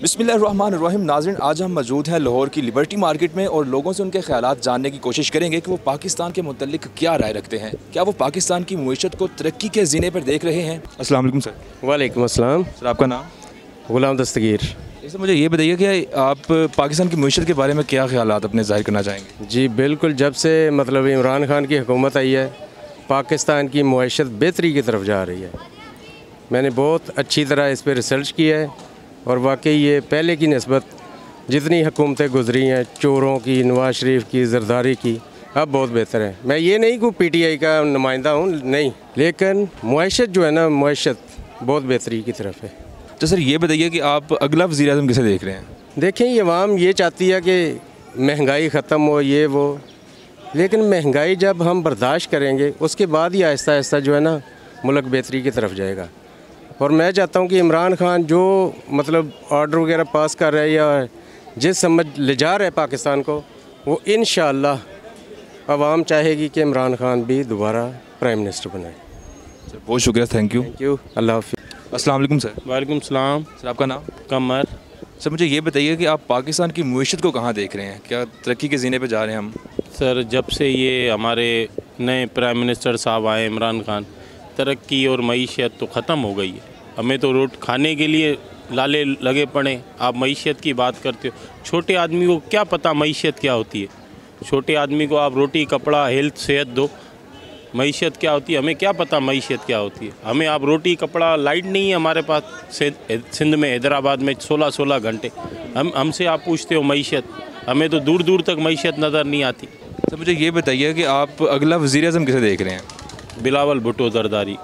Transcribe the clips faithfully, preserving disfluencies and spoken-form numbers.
बिस्मिल्लाहिर्रहमानिर्रहीम। नाज़रीन, आज हम मौजूद हैं लाहौर की लिबर्टी मार्केट में और लोगों से उनके ख़यालात जानने की कोशिश करेंगे कि वो पाकिस्तान के मुतल्लिक क्या राय रखते हैं। क्या वो पाकिस्तान की मईशत को तरक्की के ज़ीने पर देख रहे हैं। अस्सलाम वालेकुम सर। वालेकुम अस्सलाम। सर, आपका नाम? गुलाम दस्तगीर। जैसे मुझे ये बताइए कि आप पाकिस्तान की मईशत के बारे में क्या ख़यालात अपने ज़ाहिर करना चाहेंगे। जी बिल्कुल, जब से मतलब इमरान खान की हुकूमत आई है पाकिस्तान की मईशत बेहतरी की तरफ जा रही है। मैंने बहुत अच्छी तरह इस पर रिसर्च किया है और वाकई ये पहले की निस्बत जितनी हुकूमतें गुजरी हैं, चोरों की, नवाज शरीफ की, जरदारी की, अब बहुत बेहतर है। मैं ये नहीं कि पी टी आई का नुमाइंदा हूँ, नहीं, लेकिन मईशत जो है ना, मईशत बहुत बेहतरी की तरफ है। तो सर ये बताइए कि आप अगला वज़ीर आज़म किसे देख रहे हैं। देखें, ये अवाम ये चाहती है कि महंगाई ख़त्म हो, ये वो, लेकिन महंगाई जब हम बर्दाश्त करेंगे उसके बाद ही आहिस्ता आहिस्ता जो है ना मुल्क बेहतरी की तरफ जाएगा। और मैं चाहता हूँ कि इमरान खान जो मतलब ऑर्डर वगैरह पास कर रहा है या जिस समझ ले जा रहा है पाकिस्तान को, वो इंशाअल्लाह अवाम चाहेगी कि इमरान खान भी दोबारा प्राइम मिनिस्टर बनाए। सर बहुत शुक्रिया, थैंक यू। थैंक यू, अल्लाह हाफ़िज़। अस्सलाम वालेकुम सर। वालेकुम सलाम। सर, आपका नाम? कमर। सर मुझे ये बताइए कि आप पाकिस्तान की मईशत को कहाँ देख रहे हैं। क्या तरक्की के ज़ीने पर जा रहे हैं हम। सर, जब से ये हमारे नए प्राइम मिनिस्टर साहब आए इमरान खान, तरक्की और मईशत तो ख़त्म हो गई है। हमें तो रोट खाने के लिए लाले लगे पड़े, आप मईशत की बात करते हो। छोटे आदमी को क्या पता मईशत क्या होती है। छोटे आदमी को आप रोटी, कपड़ा, हेल्थ, सेहत दो, मईशत क्या होती है हमें क्या पता मईशत क्या होती है। हमें आप रोटी, कपड़ा, लाइट नहीं है हमारे पास सिंध में, हैदराबाद में सोलह सोलह घंटे, हम हमसे आप पूछते हो मईशत। हमें तो दूर दूर तक मईशत नज़र नहीं आती। सर मुझे ये बताइए कि आप अगला वज़ीर आज़म किसे देख रहे हैं। बिलावल भुट्टो जरदारी।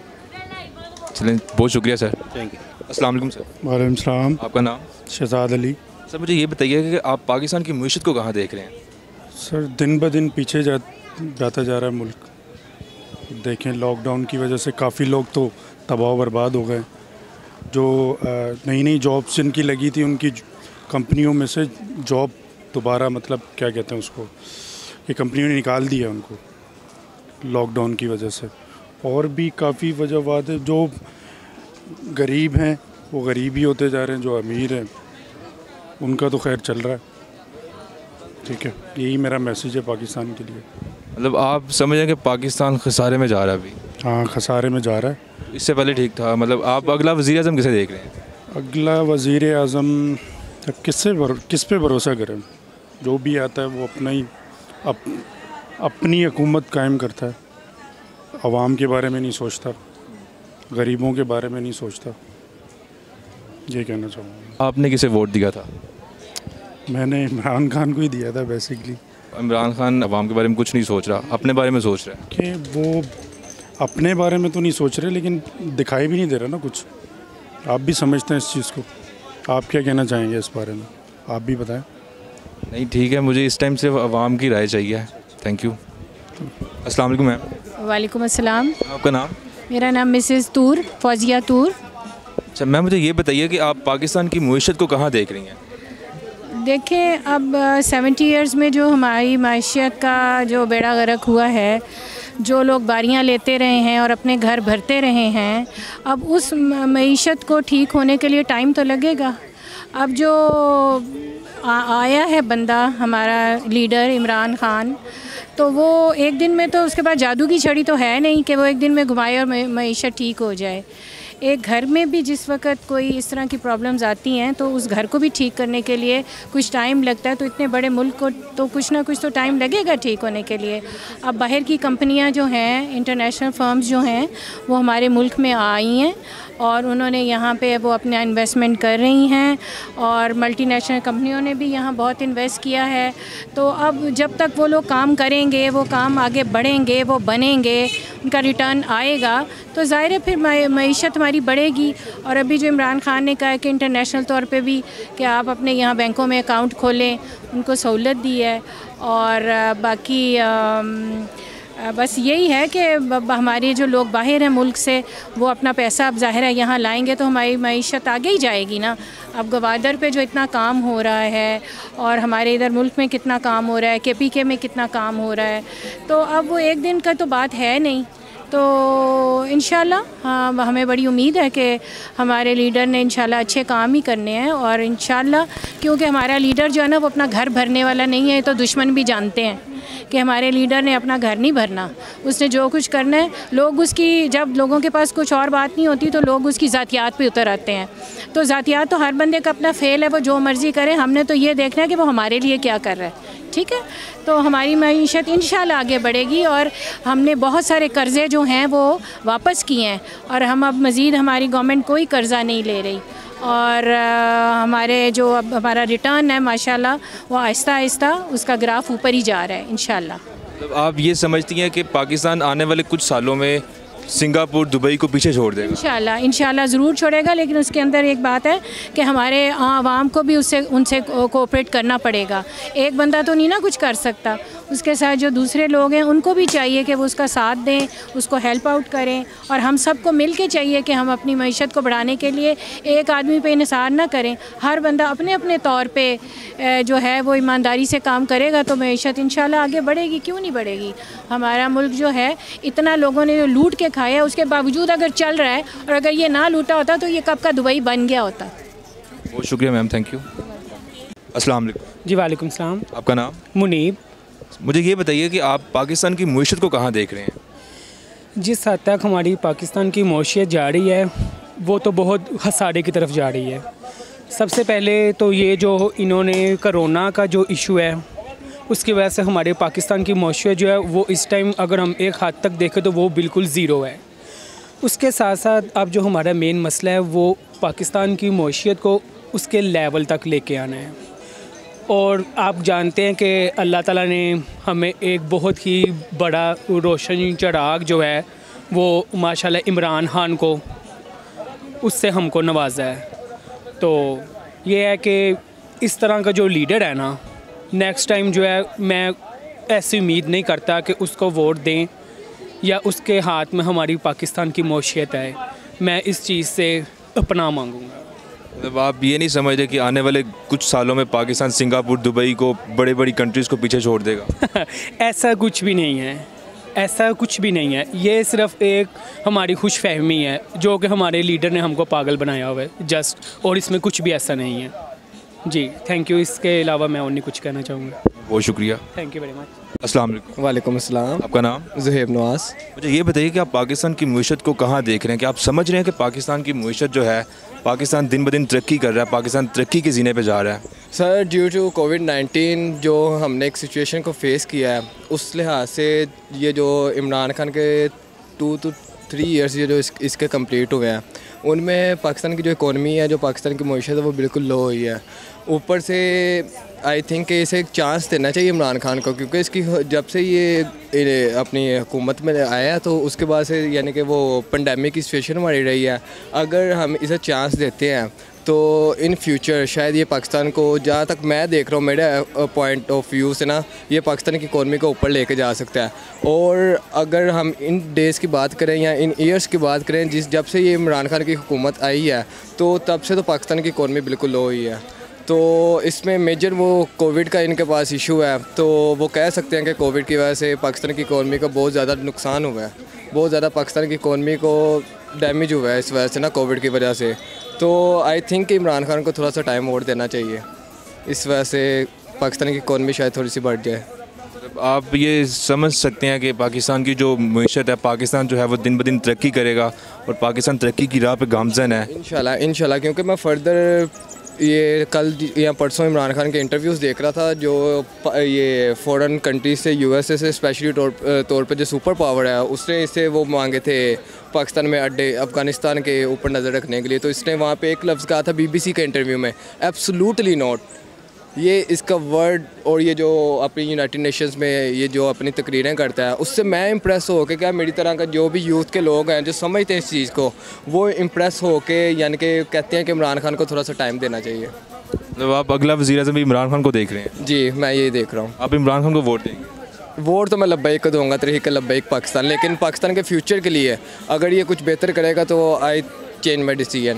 चलें, बहुत शुक्रिया सर। Thank you. अस्सलाम वालेकुम सर। वालेकुम सलाम। आपका नाम? शहजाद अली। सर मुझे ये बताइए कि आप पाकिस्तान की मईशत को कहाँ देख रहे हैं। सर दिन ब दिन पीछे जा जाता जा रहा है मुल्क। देखें, लॉकडाउन की वजह से काफ़ी लोग तो तबाह बर्बाद हो गए। जो नई नई जॉब्स जिनकी लगी थी उनकी कंपनियों में से जॉब दोबारा मतलब क्या कहते हैं उसको, ये कंपनियों ने निकाल दिया उनको लॉकडाउन की वजह से। और भी काफ़ी वजहवात है। जो गरीब हैं वो गरीब ही होते जा रहे हैं, जो अमीर हैं उनका तो खैर चल रहा है। ठीक है, यही मेरा मैसेज है पाकिस्तान के लिए। मतलब आप समझें कि पाकिस्तान खसारे में जा रहा है अभी। हाँ, खसारे में जा रहा है। इससे पहले ठीक था। मतलब आप अगला वज़ीर आज़म किसे देख रहे हैं। अगला वज़ीर आज़म किससे किस पे भरोसा करें। जो भी आता है वो अपना ही अप, अपनी हुकूमत कायम करता है, अवाम के बारे में नहीं सोचता, गरीबों के बारे में नहीं सोचता। ये कहना चाहूँगा। आपने किसे वोट दिया था। मैंने इमरान खान को ही दिया था बेसिकली। इमरान खान अवाम के बारे में कुछ नहीं सोच रहा, अपने बारे में सोच रहा है। कि वो अपने बारे में तो नहीं सोच रहे, लेकिन दिखाई भी नहीं दे रहा ना कुछ। आप भी समझते हैं इस चीज़ को। आप क्या कहना चाहेंगे इस बारे में, आप भी बताएं। नहीं ठीक है, मुझे इस टाइम सिर्फ अवाम की राय चाहिए। Thank you. अस्सलाम वालेकुम मैम। वालेकुम अस्सलाम। आपका नाम? मेरा नाम मिसेस तूर, फौजिया तूर। अच्छा मैम, मुझे ये बताइए कि आप पाकिस्तान की मईशत को कहाँ देख रही हैं। देखें, अब सेवेंटी इयर्स में जो हमारी माशियत का जो बेड़ा गर्क हुआ है, जो लोग बारियां लेते रहे हैं और अपने घर भरते रहे हैं, अब उस मईशत को ठीक होने के लिए टाइम तो लगेगा। अब जो आ, आया है बंदा हमारा लीडर इमरान खान, तो वो एक दिन में तो उसके पास जादू की छड़ी तो है नहीं कि वो एक दिन में घुमाए और मईशत ठीक हो जाए। एक घर में भी जिस वक्त कोई इस तरह की प्रॉब्लम्स आती हैं तो उस घर को भी ठीक करने के लिए कुछ टाइम लगता है। तो इतने बड़े मुल्क को तो कुछ ना कुछ तो टाइम लगेगा ठीक होने के लिए। अब बाहर की कंपनियां जो हैं, इंटरनेशनल फर्म्स जो हैं, वो हमारे मुल्क में आई हैं और उन्होंने यहाँ पे वो अपना इन्वेस्टमेंट कर रही हैं और मल्टीनेशनल कंपनियों ने भी यहाँ बहुत इन्वेस्ट किया है। तो अब जब तक वो लोग काम करेंगे, वो काम आगे बढ़ेंगे, वो बनेंगे, उनका रिटर्न आएगा, तो ज़ाहिर है फिर मईशत हमारी बढ़ेगी। और अभी जो इमरान खान ने कहा है कि इंटरनेशनल तौर पे भी कि आप अपने यहाँ बैंकों में अकाउंट खोलें, उनको सहूलत दी है। और बाकी बस यही है कि हमारे जो लोग बाहर हैं मुल्क से, वो अपना पैसा अब ज़ाहिर है यहाँ लाएंगे तो हमारी मईशत आगे ही जाएगी ना। अब गवादर पे जो इतना काम हो रहा है और हमारे इधर मुल्क में कितना काम हो रहा है, के पी के में कितना काम हो रहा है, तो अब वो एक दिन का तो बात है नहीं। तो इंशाल्लाह हाँ, हमें बड़ी उम्मीद है कि हमारे लीडर ने इंशाल्लाह अच्छे काम ही करने हैं। और इंशाल्लाह क्योंकि हमारा लीडर जो है ना वो अपना घर भरने वाला नहीं है, तो दुश्मन भी जानते हैं कि हमारे लीडर ने अपना घर नहीं भरना, उसने जो कुछ करना है, लोग उसकी, जब लोगों के पास कुछ और बात नहीं होती तो लोग उसकी ज़ातियात पे उतर आते हैं। तो ज़ातियात तो हर बंदे का अपना फ़ेल है, वो जो मर्ज़ी करे, हमने तो ये देखना है कि वो हमारे लिए क्या कर रहा है। ठीक है, तो हमारी मईशत इंशाल्लाह आगे बढ़ेगी और हमने बहुत सारे कर्ज़े जो हैं वो वापस किए हैं और हम अब मज़ीद, हमारी गवर्नमेंट कोई कर्ज़ा नहीं ले रही और आ, हमारे जो अब हमारा रिटर्न है माशाल्लाह वो आहिस्ता आहिस्ता उसका ग्राफ ऊपर ही जा रहा है इंशाल्लाह। मतलब आप ये समझती हैं कि पाकिस्तान आने वाले कुछ सालों में सिंगापुर, दुबई को पीछे छोड़ देगा? इंशाल्लाह इंशाल्लाह ज़रूर छोड़ेगा, लेकिन उसके अंदर एक बात है कि हमारे आवाम को भी उससे उनसे कोऑपरेट करना पड़ेगा। एक बंदा तो नहीं ना कुछ कर सकता, उसके साथ जो दूसरे लोग हैं उनको भी चाहिए कि वो उसका साथ दें, उसको हेल्प आउट करें और हम सबको मिल के चाहिए कि हम अपनी मईशत को बढ़ाने के लिए एक आदमी पे इन्हिसार ना करें। हर बंदा अपने अपने तौर पे जो है वो ईमानदारी से काम करेगा तो मईशत इंशाल्लाह आगे बढ़ेगी। क्यों नहीं बढ़ेगी? हमारा मुल्क जो है इतना लोगों ने जो लूट के खाया, उसके बावजूद अगर चल रहा है और अगर ये ना लूटा होता तो ये कब का दुबई बन गया होता। बहुत शुक्रिया मैम, थैंक यू। अस्सलाम वालेकुम। जी वालेकुम सलाम। आपका नाम? मुनीब। मुझे ये बताइए कि आप पाकिस्तान की मईशत को कहाँ देख रहे हैं? जिस हद तक हमारी पाकिस्तान की मईशत जा रही है वो तो बहुत खसारे की तरफ जा रही है। सबसे पहले तो ये जो इन्होंने कोरोना का जो इशू है उसकी वजह से हमारे पाकिस्तान की मईशत जो है वो इस टाइम अगर हम एक हद तक देखें तो वो बिल्कुल ज़ीरो है। उसके साथ साथ अब जो हमारा मेन मसला है वो पाकिस्तान की मईशत को उसके लेवल तक लेके आना है। और आप जानते हैं कि अल्लाह ताला ने हमें एक बहुत ही बड़ा रोशन चिराग जो है वो माशाल्लाह इमरान खान को, उससे हमको नवाजा है। तो ये है कि इस तरह का जो लीडर है ना, नेक्स्ट टाइम जो है मैं ऐसी उम्मीद नहीं करता कि उसको वोट दें या उसके हाथ में हमारी पाकिस्तान की मईशत है। मैं इस चीज़ से अपना मांगूंगा। मतलब आप ये नहीं समझते कि आने वाले कुछ सालों में पाकिस्तान सिंगापुर, दुबई को, बड़ी बड़ी कंट्रीज़ को पीछे छोड़ देगा? ऐसा कुछ भी नहीं है, ऐसा कुछ भी नहीं है। ये सिर्फ एक हमारी खुशफहमी है जो कि हमारे लीडर ने हमको पागल बनाया हुआ है जस्ट, और इसमें कुछ भी ऐसा नहीं है। जी थैंक यू। इसके अलावा मैं और नहीं कुछ कहना चाहूँगा। बहुत शुक्रिया, थैंक यू वेरी मच। अस्सलाम वालेकुम। वालेकुम अस्सलाम। आपका नाम? ज़ुहैब नवाज़। मुझे ये बताइए कि आप पाकिस्तान की मईशत को कहाँ देख रहे हैं? कि आप समझ रहे हैं कि पाकिस्तान की मईशत जो है, पाकिस्तान दिन ब दिन तरक्की कर रहा है, पाकिस्तान तरक्की के जीने पे जा रहा है? Sir, due to covid nineteen जो हमने एक सिचुएशन को फेस किया है उस लिहाज से ये जो इमरान खान के टू टू थ्री इयर्स ये जो इस, इसके कंप्लीट हुए हैं उनमें पाकिस्तान की जो इकोनॉमी है, जो पाकिस्तान की मईशत है वो बिल्कुल लो हुई है। ऊपर से आई थिंक इसे एक चांस देना चाहिए इमरान खान को, क्योंकि इसकी जब से ये अपनी हुकूमत में आया तो उसके बाद से यानी कि वो पेंडेमिक की सिचुएशन हमारी रही है। अगर हम इसे चांस देते हैं तो इन फ्यूचर शायद ये पाकिस्तान को, जहाँ तक मैं देख रहा हूँ मेरे पॉइंट ऑफ व्यू से ना, ये पाकिस्तान की इकोनॉमी को ऊपर लेके जा सकता है। और अगर हम इन डेज़ की बात करें या इन ईयर्स की बात करें, जिस जब से ये इमरान खान की हुकूमत आई है तो तब से तो पाकिस्तान की इकोनॉमी बिल्कुल लो हुई है। तो इसमें मेजर वो कोविड का इनके पास इशू है, तो वो कह सकते हैं कि कोविड की वजह से पाकिस्तान की इकोनॉमी को बहुत ज़्यादा नुकसान हुआ है, बहुत ज़्यादा पाकिस्तान की इकोनॉमी को डैमेज हुआ है इस वजह से ना, कोविड की वजह से। तो आई थिंक इमरान खान को थोड़ा सा टाइम और देना चाहिए, इस वजह से पाकिस्तान की इकोनॉमी शायद थोड़ी सी बढ़ जाए। आप ये समझ सकते हैं कि पाकिस्तान की जो मईशत है, पाकिस्तान जो है वो दिन ब दिन तरक्की करेगा और पाकिस्तान तरक्की की राह पे गामज़न है। इंशाल्लाह इंशाल्लाह, क्योंकि मैं फर्दर ये कल या परसों इमरान खान के इंटरव्यूज़ देख रहा था, जो ये फॉरेन कंट्रीज से, यूएसए से स्पेशली तौर तौर पे जो सुपर पावर है उसने इससे वो मांगे थे पाकिस्तान में अड्डे अफ़गानिस्तान के ऊपर नज़र रखने के लिए। तो इसने वहाँ पे एक लफ्ज़ कहा था बीबीसी के इंटरव्यू में, एब्सोल्युटली नॉट। ये इसका वर्ड और ये जो अपनी यूनाइटेड नेशंस में ये जो अपनी तकरीरें करता है उससे मैं इम्प्रेस हो के, क्या मेरी तरह का जो भी यूथ के लोग हैं जो समझते हैं इस चीज़ को, वो इम्प्रेस हो के यानी कि कहते हैं कि इमरान खान को थोड़ा सा टाइम देना चाहिए। मतलब आप अगला वज़ीर-ए-आज़म भी इमरान खान को देख रहे हैं? जी मैं ये देख रहा हूँ। आप इमरान खान को वोट देंगे? वोट तो मैं लब्बैक को दूँगा, तरीक़ लब्बैक पाकिस्तान, लेकिन पाकिस्तान के फ्यूचर के लिए अगर ये कुछ बेहतर करेगा तो आई चेंज माई डिसीजन।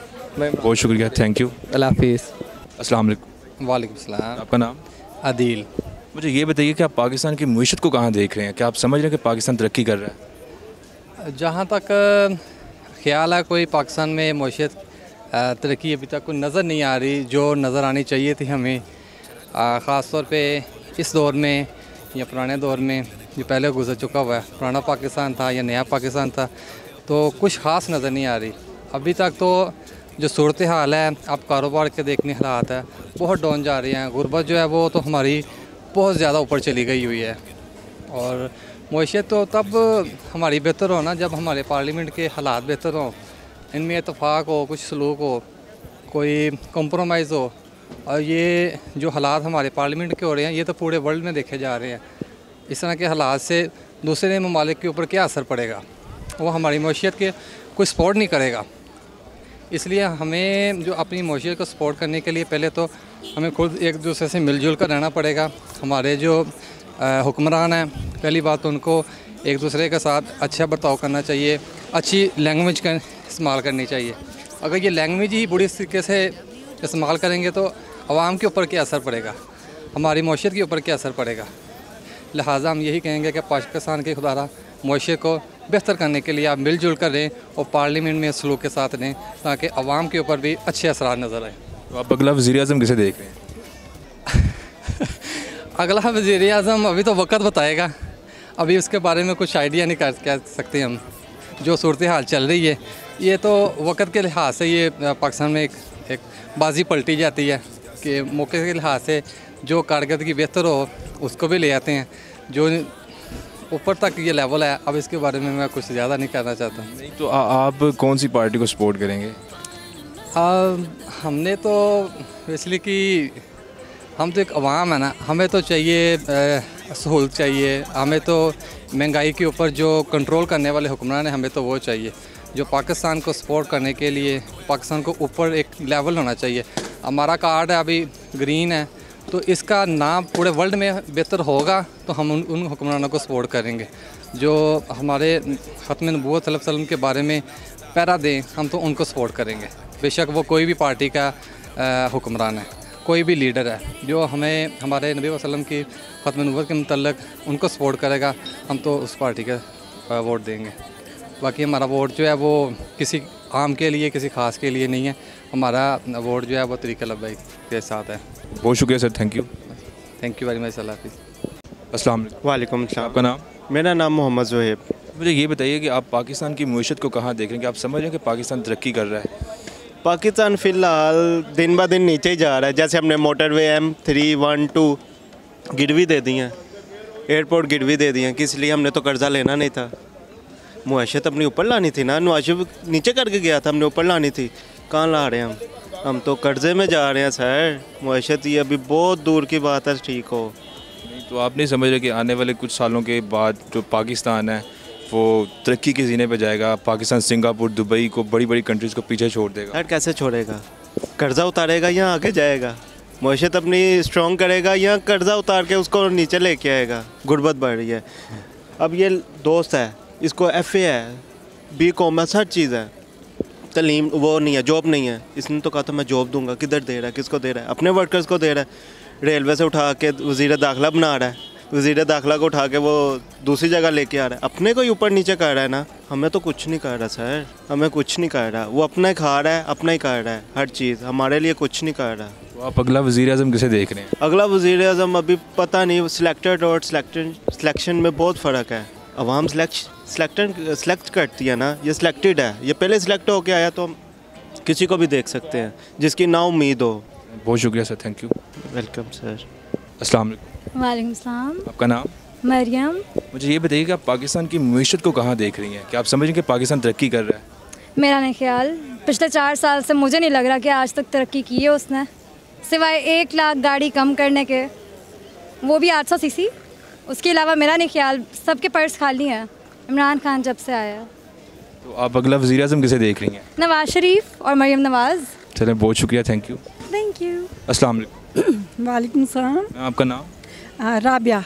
बहुत शुक्रिया, थैंक यू। अल्लाह हाफिज़। अस्सलाम वालेकुम। वालेकुम सलाम। आपका नाम? आदिल। मुझे ये बताइए कि आप पाकिस्तान की मईशत को कहाँ देख रहे हैं? क्या आप समझ रहे हैं कि पाकिस्तान तरक्की कर रहा है? जहाँ तक ख्याल है कोई पाकिस्तान में मईशत तरक्की अभी तक कोई नज़र नहीं आ रही जो नज़र आनी चाहिए थी हमें, ख़ास तौर पे इस दौर में या पुराने दौर में जो पहले गुजर चुका हुआ है, पुराना पाकिस्तान था या नया पाकिस्तान था, तो कुछ ख़ास नज़र नहीं आ रही अभी तक। तो जो सूरत हाल है, आप कारोबार के देखने हालात है बहुत डाउन जा रही हैं, गुर्बत जो है वो तो हमारी बहुत ज़्यादा ऊपर चली गई हुई है। और मईशत तो तब हमारी बेहतर हो ना जब हमारे पार्लियामेंट के हालात बेहतर हों, इनमें इतफाक़ हो, कुछ सलूक हो, कोई कंप्रोमाइज़ हो। और ये जो हालात हमारे पार्लियामेंट के हो रहे हैं ये तो पूरे वर्ल्ड में देखे जा रहे हैं। इस तरह के हालात से दूसरे ममालिक के ऊपर क्या असर पड़ेगा, वो हमारी मईशत के कोई सपोर्ट नहीं करेगा। इसलिए हमें जो अपनी मईशत को सपोर्ट करने के लिए पहले तो हमें खुद एक दूसरे से मिलजुल कर रहना पड़ेगा। हमारे जो हुक्मरान हैं, पहली बात तो उनको एक दूसरे के साथ अच्छा बर्ताव करना चाहिए, अच्छी लैंग्वेज का इस्तेमाल करनी चाहिए। अगर ये लैंग्वेज ही बुरी तरीके से इस्तेमाल करेंगे तो आवाम के ऊपर क्या असर पड़ेगा, हमारी मईशत के ऊपर क्या असर पड़ेगा। लिहाजा हम यही कहेंगे कि पाकिस्तान के खुदारा मईशत को बेहतर करने के लिए आप मिलजुल कर रहें और पार्लियामेंट में सलूक के साथ रहें ताकि आवाम के ऊपर भी अच्छे असरार नज़र आए। तो आप अगला वज़ीर आज़म किसे देख रहे हैं? अगला वज़ीर आज़म अभी तो वक्त बताएगा, अभी उसके बारे में कुछ आइडिया नहीं कर कह सकते हम। जो सूरत हाल चल रही है ये तो वक्त के लिहाज से ये पाकिस्तान में एक, एक बाजी पलटी जाती है कि मौके के लिहाज से जो कारकर्दगी बेहतर हो उसको भी ले आते हैं। जो ऊपर तक ये लेवल है, अब इसके बारे में मैं कुछ ज़्यादा नहीं करना चाहता। नहीं तो आ, आप कौन सी पार्टी को सपोर्ट करेंगे? आ, हमने तो इसलिए कि हम तो एक अवाम है ना, हमें तो चाहिए सहूलत चाहिए, हमें तो महंगाई के ऊपर जो कंट्रोल करने वाले हुक्मरान हैं हमें तो वो चाहिए जो पाकिस्तान को सपोर्ट करने के लिए पाकिस्तान को ऊपर एक लेवल होना चाहिए। हमारा कार्ड है अभी ग्रीन है, तो इसका नाम पूरे वर्ल्ड में बेहतर होगा तो हम उन उन हुक्मरानों को सपोर्ट करेंगे जो हमारे ख़त्म नबूवत सल्लल्लाहु अलैहि वसल्लम के बारे में पैरा दें, हम तो उनको सपोर्ट करेंगे। बेशक वो कोई भी पार्टी का हुक्मरान है, कोई भी लीडर है, जो हमें हमारे नबी वसल्लम की ख़त्म नबूवत के मुतल्लिक़ उनको सपोर्ट करेगा, हम तो उस पार्टी का वोट देंगे। बाकी हमारा वोट जो है वो किसी आम के लिए, किसी ख़ास के लिए नहीं है, हमारा वोट जो है वो तरीक़ा लब्बैक के साथ है। बहुत शुक्रिया sir, thank you. Thank you very much. अल्लाह हाफ़िज़। अस्सलाम वालेकुम। वालेकुम अस्सलाम। आपका नाम? मेरा नाम मोहम्मद ज़ोहेब। मुझे ये बताइए कि आप पाकिस्तान की मईशत को कहाँ देख रहे हैं, कि आप समझ रहे हैं कि पाकिस्तान तरक्की कर रहा है? पाकिस्तान फ़िलहाल दिन ब दिन नीचे ही जा रहा है। जैसे हमने motorway M three one two गिरवी दे दी हैं, एयरपोर्ट गिरवी दे दी हैं, किस लिए? हमने तो कर्ज़ा लेना नहीं था, मईशत अपनी ऊपर लानी थी ना। नवाज नीचे करके गया था, हमने ऊपर लानी थी, कहाँ ला रहे हैं हम हम तो कर्ज़े में जा रहे हैं सर। मईशत ये अभी बहुत दूर की बात है ठीक हो। नहीं तो आप नहीं समझ रहे कि आने वाले कुछ सालों के बाद जो पाकिस्तान है वो तरक्की के जीने पे जाएगा, पाकिस्तान सिंगापुर दुबई को, बड़ी बड़ी कंट्रीज़ को पीछे छोड़ देगा? सर कैसे छोड़ेगा? कर्ज़ा उतारेगा या आगे जाएगा? मईशत अपनी स्ट्रॉन्ग करेगा या कर्ज़ा उतार के उसको नीचे लेके आएगा? गुर्बत बढ़ रही है। अब ये दोस्त है, इसको एफ ए है, बी कॉमर्स, हर चीज़ है, तलीम वो नहीं है, जॉब नहीं है। इसने तो कहा था मैं जॉब दूंगा, किधर दे रहा है, किसको दे रहा है? अपने वर्कर्स को दे रहा है। रेलवे से उठा के वज़ीर दाखिला बना रहा है, वज़ीर दाखिला को उठा के वो दूसरी जगह लेके आ रहा है, अपने को ही ऊपर नीचे कर रहा है ना। हमें तो कुछ नहीं कर रहा सर, हमें कुछ नहीं कर रहा। वो अपना ही खा रहा है, अपना ही कर रहा है, हर चीज़ हमारे लिए कुछ नहीं कर रहा। तो आप अगला वज़ीर आज़म किसे देख रहे हैं? अगला वज़ीर आज़म अभी पता नहीं, सिलेक्टेड और सिलेक्टेड सिलेक्शन में बहुत फ़र्क है। अवाम सिलेक्ट सिलेक्टेड सिलेक्ट करती है ना, ये सिलेक्टेड है, ये पहले सिलेक्ट होके आया तो हम किसी को भी देख सकते हैं जिसकी ना उम्मीद हो। बहुत शुक्रिया sir, thank you. Welcome sir. अस्सलाम वालेकुम। वालेकुम सलाम। आपका नाम? मरियम। मुझे ये बताइए कि आप पाकिस्तान की मईशत को कहाँ देख रही हैं, कि आप समझ रहे हैं कि पाकिस्तान तरक्की कर रहा है? मेरा नहीं ख्याल, पिछले चार साल से मुझे नहीं लग रहा कि आज तक तरक्की की है उसने, सिवाय एक लाख गाड़ी कम करने के, वो भी आठ सौ सी सी। उसके अलावा मेरा नहीं ख्याल, सबके पर्स खाली हैं इमरान खान जब से आया। तो आप अगला वज़ीर आज़म किसे देख रही हैं? नवाज शरीफ और मरियम नवाज़। चलें, बहुत शुक्रिया, थैंक यू। Thank you. अस्सलाम वालेकुम। वालेकुम सलाम। आपका नाम? राबिया।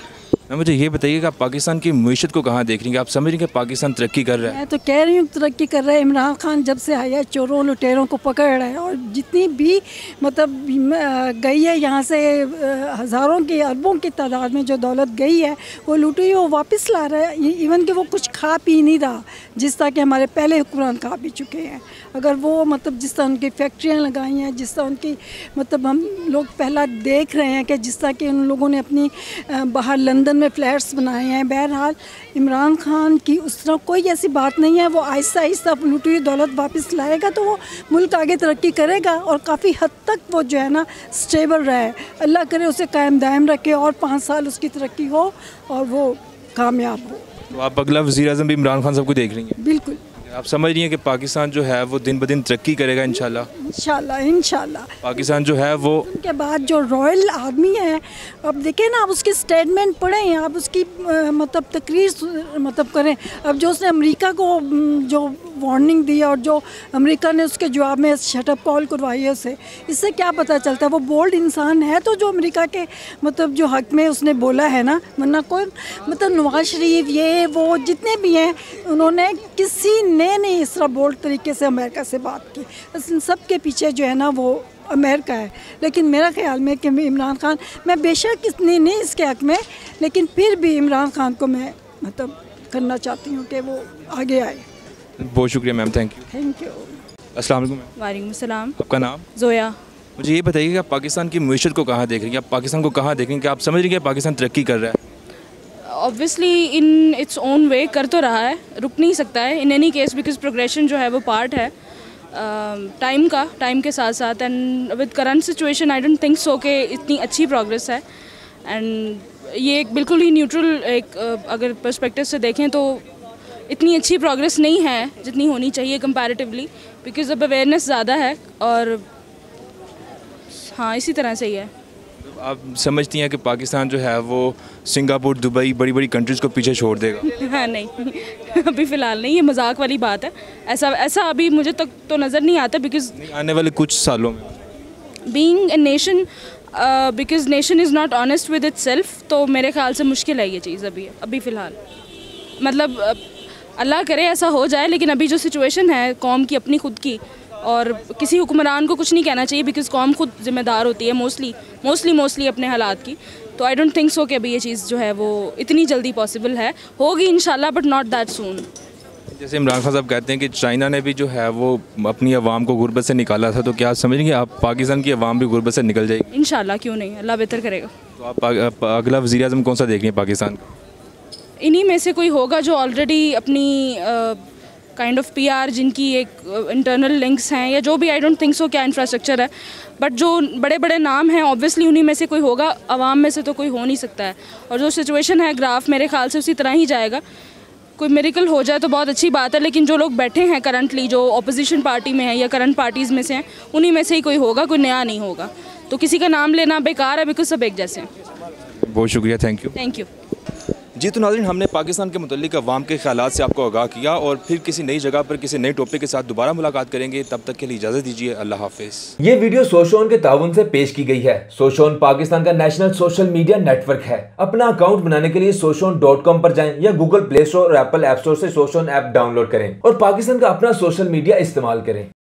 मैं मुझे ये बताइए कि आप पाकिस्तान की मीशत को कहाँ देख रही हैं? आप समझ रही हैं कि पाकिस्तान तरक्की कर रहा है? मैं तो कह रही हूँ तरक्की कर रहा है। इमरान खान जब से आया चोरों लुटेरों को पकड़ रहा है और जितनी भी मतलब गई है यहाँ से हज़ारों की अरबों की तादाद में जो दौलत गई है वो लूटी हुई वो वापस ला रहा है। इवन कि वो कुछ खा पी नहीं रहा जिस तरह के हमारे पहले हुक्मरान खा पी चुके हैं। अगर वो मतलब जिस तरह उनकी फैक्ट्रियाँ लगाई हैं, जिस तरह उनकी मतलब हम लोग पहला देख रहे हैं कि जिस तरह के उन लोगों ने अपनी बाहर लंदन में फ्लैट्स बनाए हैं। बहरहाल इमरान खान की उस तरह कोई ऐसी बात नहीं है। वो आहिस्ता आहिस्ता लूटी हुई दौलत वापस लाएगा तो वो मुल्क आगे तरक्की करेगा और काफ़ी हद तक वो जो है ना स्टेबल रहे। अल्लाह करे उसे कायम दायम रखे और पाँच साल उसकी तरक्की हो और वो कामयाब हो। तो आप अगला वज़ीर आज़म भी इमरान खान साहब को देख रही हैं? बिल्कुल। आप समझ रही हैं कि पाकिस्तान जो है वो दिन ब दिन तरक्की करेगा इंशाल्लाह? इंशाल्लाह इंशाल्लाह। पाकिस्तान जो है वो उनके बाद जो रॉयल आदमी है, अब देखें ना, आप उसकी स्टेटमेंट पढ़ें, आप उसकी मतलब तकरीर मतलब करें। अब जो उसने अमेरिका को जो वार्निंग दी और जो अमेरिका ने उसके जवाब में शटअप कॉल करवाई है उसे, इससे क्या पता चलता है वो बोल्ड इंसान है तो जो अमेरिका के मतलब जो हक में उसने बोला है ना। वरना कोई मतलब नवाज शरीफ ये वो जितने भी हैं उन्होंने किसी ने नहीं इस तरह बोल्ड तरीके से अमेरिका से बात की। इन सब के पीछे जो है ना वो अमेरिका है। लेकिन मेरा ख्याल में कि इमरान खान, मैं बेशक इतनी नहीं इसके हक में, लेकिन फिर भी इमरान खान को मैं मतलब करना चाहती हूँ कि वो आगे आए। बहुत शुक्रिया ma'am, thank you. Thank you. अस्सलाम वालेकुम मैम। वालेकुम सलाम। आपका नाम? जोया। मुझे ये बताइए कि आप पाकिस्तान की मीशत को कहाँ देख रही हैं? आप पाकिस्तान को कहाँ देख रही हैं कि आप समझ रही हैं कि पाकिस्तान तरक्की कर रहा है? Obviously in its own way कर तो रहा है, रुक नहीं सकता है in any case, because progression जो है वो पार्ट है टाइम uh, का, टाइम के साथ साथ। And with current situation I don't think so कि इतनी अच्छी प्रोग्रेस है। एंड ये एक बिल्कुल ही न्यूट्रल एक uh, अगर पर्सपेक्टिव से देखें तो इतनी अच्छी प्रोग्रेस नहीं है जितनी होनी चाहिए कंपैरेटिवली, बिकॉज अब अवेयरनेस ज़्यादा है। और हाँ, इसी तरह से ही है। आप समझती हैं कि पाकिस्तान जो है वो सिंगापुर, दुबई, बड़ी बड़ी कंट्रीज़ को पीछे छोड़ देगा? हाँ नहीं, अभी फ़िलहाल नहीं, ये मजाक वाली बात है। ऐसा ऐसा अभी मुझे तक तो नज़र नहीं आता, बिकॉज आने वाले कुछ सालों में being a nation, because nation is not honest with itself, तो मेरे ख्याल से मुश्किल है ये चीज़ अभी अभी फ़िलहाल। मतलब uh, अल्लाह करे ऐसा हो जाए, लेकिन अभी जो सिचुएशन है कौम की अपनी खुद की, और किसी हुक्मरान को कुछ नहीं कहना चाहिए बिकॉज कौम खुद जिम्मेदार होती है मोस्टली मोस्टली मोस्टली अपने हालात की। तो आई डोंट थिंक सो कि अभी ये चीज़ जो है वो इतनी जल्दी पॉसिबल है, होगी इंशाल्लाह, बट नॉट दैट सून। जैसे इमरान खान साहब कहते हैं कि चाइना ने भी जो है वो अपनी आवाम को गुर्बत से निकाला था, तो क्या आप समझेंगे आप पाकिस्तान की आवाम भी गुर्बत से निकल जाएगी? इंशाल्लाह, क्यों नहीं, अल्लाह बेहतर करेगा। तो आप, आप अगला वज़ीर आज़म कौन सा देख रही हैं पाकिस्तान का? इन्हीं में से कोई होगा जो ऑलरेडी अपनी काइंड ऑफ पीआर, जिनकी एक इंटरनल लिंक्स हैं या जो भी, आई डोंट थिंक सो क्या इंफ्रास्ट्रक्चर है, बट जो बड़े बड़े नाम हैं ऑब्वियसली उन्हीं में से कोई होगा। आवाम में से तो कोई हो नहीं सकता है। और जो सिचुएशन है ग्राफ मेरे ख्याल से उसी तरह ही जाएगा। कोई मिरेकल हो जाए तो बहुत अच्छी बात है, लेकिन जो लोग बैठे हैं करंटली, जो अपोजिशन पार्टी में है या करंट पार्टीज़ में से हैं, उन्हीं में से ही कोई होगा, कोई नया नहीं होगा। तो किसी का नाम लेना बेकार है बिकॉज सब एक जैसे हैं। बहुत शुक्रिया, थैंक यू। Thank you. जी तो नाज़रीन, हमने पाकिस्तान के मुतल्लिक अवाम के ख्यालात से आपको आगाह किया, और फिर किसी नई जगह पर किसी नए टॉपिक के साथ दोबारा मुलाकात करेंगे। तब तक के लिए इजाज़त दीजिए। अल्लाह हाफिज़। ये वीडियो सोशोन के ताउन से पेश की गई है। सोशोन पाकिस्तान का नेशनल सोशल मीडिया नेटवर्क है। अपना अकाउंट बनाने के लिए सोशोन डॉट कॉम पर जाएं या गूगल प्ले स्टोर और एप्पल ऐप स्टोर से सोशोन ऐप डाउनलोड करें और पाकिस्तान का अपना सोशल मीडिया इस्तेमाल करें।